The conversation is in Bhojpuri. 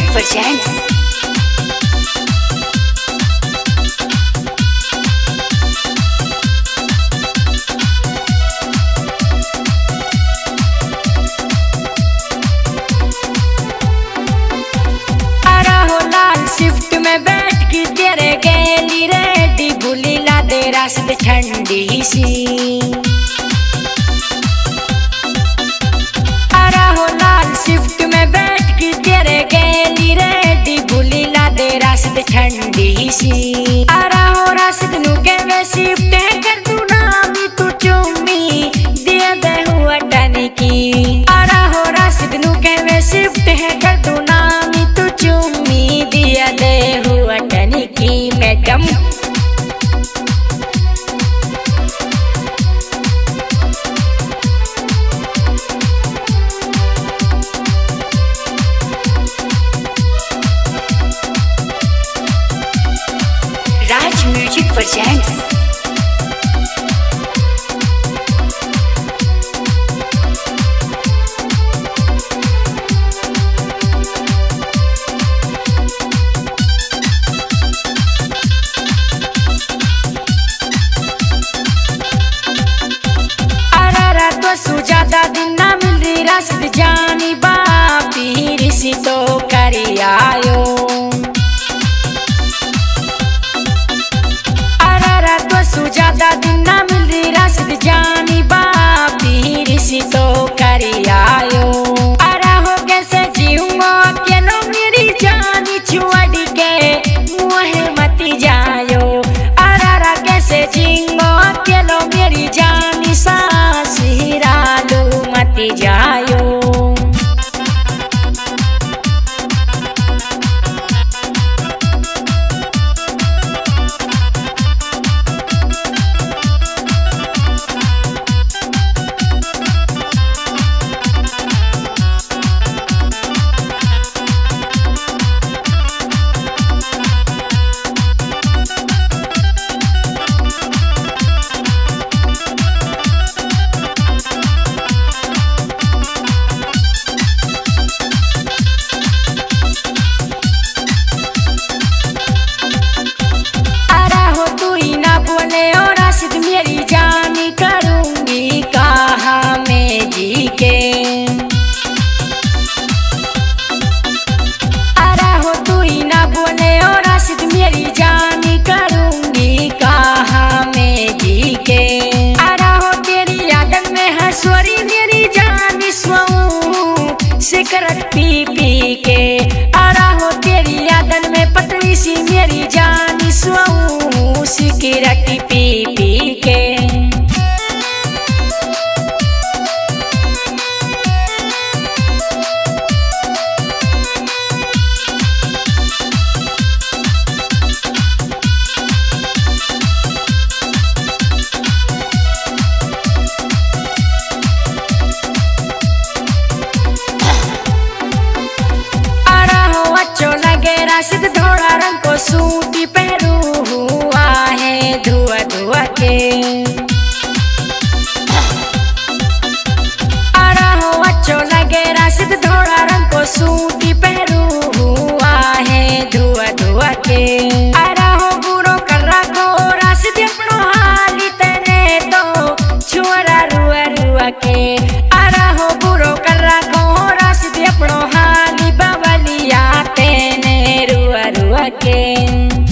presents शिफ्ट में बैठ के तेरे गैली रेडी भूली ला दे रास्ते ठंडी सी। अरे हो लाल शिफ्ट में बैठ के तेरे गैली रेडी भूली ला दे रास्ते ठंडी सी। अरे हो रास्ते नु के वे शिफ्ट है कर तू नामी तू चुम्मी दे दे हुआ टनी की। अरे हो रास्ते नु के वे शिफ्ट है कर तू नामी तू चुम्मी दिया दे हुआ टनी की मैडम। Raj Music presents ज्यादा दिन ना मिल रही रास्ते जानी बापी ऋषि तो करी आयो। अरे तो ज्यादा दिन ना मिल रही रास्ते जानी बापी ऋषि तो करी आयो। अरे हो कैसे जीऊंगा अकेलो मेरी जानी छुआड़ी के मुँह मती जायो। अरे कैसे जीऊंगा अकेलो मेरी जानी सासी रालू मती जायो। मेरी जानी करूंगी कहा मैं जी के। अरे हो तू ही ना बोले और राशिद मेरी जानी करूंगी कहा मैं जी के। अरे हो तेरी याद में हंसोरी मेरी जानी स्वाऊं सिगरेट पी पी के। अरे हो तेरी याद में पतली सी मेरी जानी स्वाऊं सिगरेट पी पी के। राशिद थोड़ा रंग को सूटी पहरू हुआ है धुआ धुआ के। अरे हो अच्छो लगे राशिद थोड़ा रंग को सूटी पहरू हुआ है धुआ धुआ के। अरे हो बुरो कर रखो राशिद अपनो हाली तेने तो छुरा रुआ रुआ के। अरे हो बुरो कर रखो राशिद अपनो हाली बवलिया तेने रुआ रुआ के।